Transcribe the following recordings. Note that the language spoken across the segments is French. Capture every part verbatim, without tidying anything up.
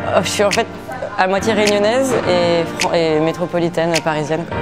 Je suis en fait à moitié réunionnaise et, et métropolitaine parisienne, quoi.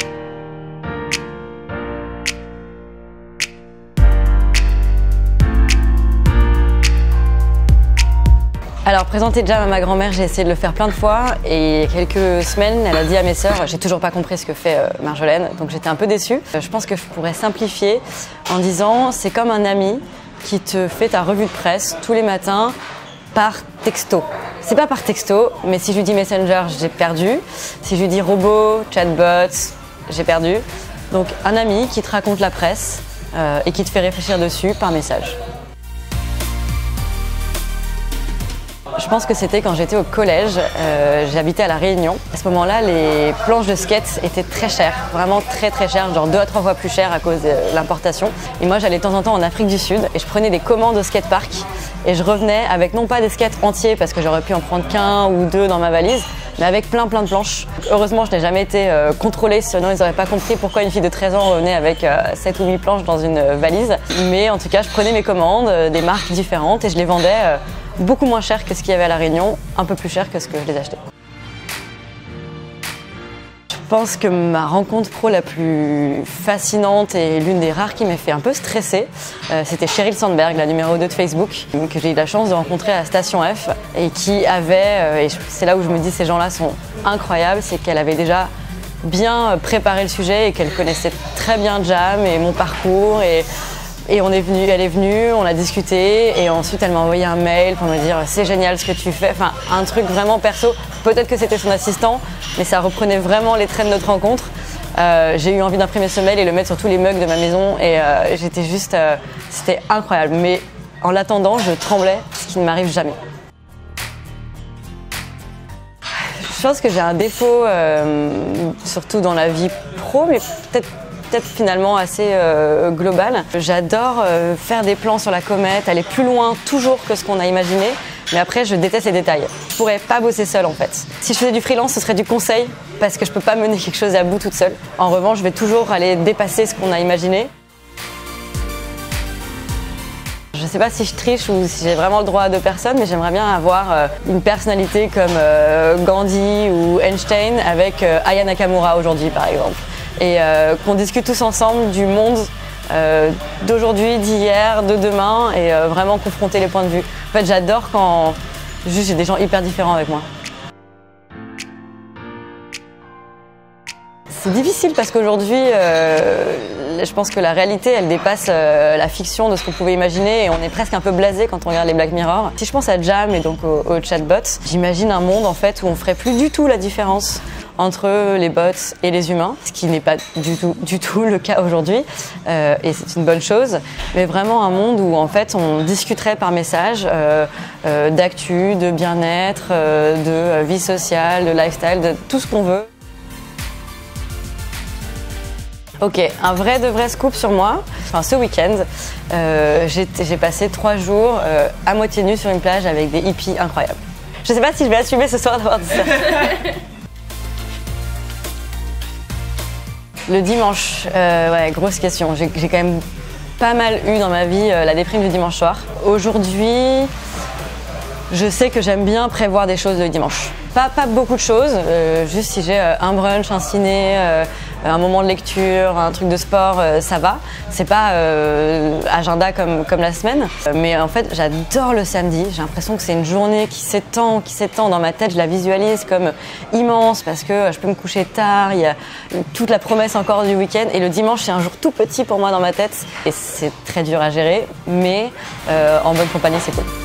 Alors, présenter Jam à ma grand-mère, j'ai essayé de le faire plein de fois et il y a quelques semaines, elle a dit à mes sœurs, j'ai toujours pas compris ce que fait euh, Marjolaine, donc j'étais un peu déçue. Je pense que je pourrais simplifier en disant, c'est comme un ami qui te fait ta revue de presse tous les matins par texto. C'est pas par texto, mais si je lui dis Messenger, j'ai perdu. Si je lui dis robot, chatbot, j'ai perdu. Donc un ami qui te raconte la presse euh, et qui te fait réfléchir dessus par message. Je pense que c'était quand j'étais au collège, euh, j'habitais à La Réunion. À ce moment-là, les planches de skate étaient très chères, vraiment très très chères, genre deux à trois fois plus chères à cause de l'importation. Et moi, j'allais de temps en temps en Afrique du Sud et je prenais des commandes au skatepark et je revenais avec non pas des skates entiers parce que j'aurais pu en prendre qu'un ou deux dans ma valise, mais avec plein plein de planches. Heureusement, je n'ai jamais été euh, contrôlée, sinon ils n'auraient pas compris pourquoi une fille de treize ans revenait avec euh, sept ou huit planches dans une euh, valise. Mais en tout cas, je prenais mes commandes, euh, des marques différentes et je les vendais euh, beaucoup moins cher que ce qu'il y avait à La Réunion, un peu plus cher que ce que je les achetais. Je pense que ma rencontre pro la plus fascinante et l'une des rares qui m'a fait un peu stresser, euh, c'était Sheryl Sandberg, la numéro deux de Facebook, que j'ai eu la chance de rencontrer à Station F et qui avait, euh, et c'est là où je me dis ces gens-là sont incroyables, c'est qu'elle avait déjà bien préparé le sujet et qu'elle connaissait très bien Jam et mon parcours. Et, Et on est venu, elle est venue, on a discuté et ensuite elle m'a envoyé un mail pour me dire c'est génial ce que tu fais, enfin un truc vraiment perso. Peut-être que c'était son assistant, mais ça reprenait vraiment les traits de notre rencontre. Euh, j'ai eu envie d'imprimer ce mail et le mettre sur tous les mugs de ma maison et euh, j'étais juste, euh, c'était incroyable. Mais en l'attendant, je tremblais, ce qui ne m'arrive jamais. Je pense que j'ai un défaut, euh, surtout dans la vie pro, mais peut-être peut-être finalement assez euh, global. J'adore euh, faire des plans sur la comète, aller plus loin toujours que ce qu'on a imaginé, mais après je déteste les détails. Je pourrais pas bosser seule en fait. Si je faisais du freelance, ce serait du conseil, parce que je peux pas mener quelque chose à bout toute seule. En revanche, je vais toujours aller dépasser ce qu'on a imaginé. Je sais pas si je triche ou si j'ai vraiment le droit à deux personnes, mais j'aimerais bien avoir euh, une personnalité comme euh, Gandhi ou Einstein avec euh, Aya Nakamura aujourd'hui par exemple. Et euh, qu'on discute tous ensemble du monde euh, d'aujourd'hui, d'hier, de demain et euh, vraiment confronter les points de vue. En fait, j'adore quand juste j'ai des gens hyper différents avec moi. C'est difficile parce qu'aujourd'hui, euh, je pense que la réalité, elle dépasse euh, la fiction de ce qu'on pouvait imaginer et on est presque un peu blasé quand on regarde les Black Mirror. Si je pense à Jam et donc au, au chatbot, j'imagine un monde en fait où on ferait plus du tout la différence entre les bots et les humains, ce qui n'est pas du tout, du tout le cas aujourd'hui, euh, et c'est une bonne chose, mais vraiment un monde où en fait on discuterait par message euh, euh, d'actu, de bien-être, euh, de vie sociale, de lifestyle, de tout ce qu'on veut. Ok, un vrai de vrai scoop sur moi. Enfin, ce week-end, euh, j'ai passé trois jours euh, à moitié nue sur une plage avec des hippies incroyables. Je sais pas si je vais assumer ce soir d'avoir dit ça. Le dimanche, euh, ouais, grosse question. J'ai quand même pas mal eu dans ma vie euh, la déprime du dimanche soir. Aujourd'hui, je sais que j'aime bien prévoir des choses le dimanche. Pas, pas beaucoup de choses, euh, juste si j'ai euh, un brunch, un ciné, euh, un moment de lecture, un truc de sport, euh, ça va. C'est pas euh, agenda comme, comme la semaine. Mais en fait, j'adore le samedi. J'ai l'impression que c'est une journée qui s'étend, qui s'étend dans ma tête. Je la visualise comme immense parce que je peux me coucher tard. Il y a toute la promesse encore du week-end. Et le dimanche, c'est un jour tout petit pour moi dans ma tête. Et c'est très dur à gérer, mais euh, en bonne compagnie, c'est cool.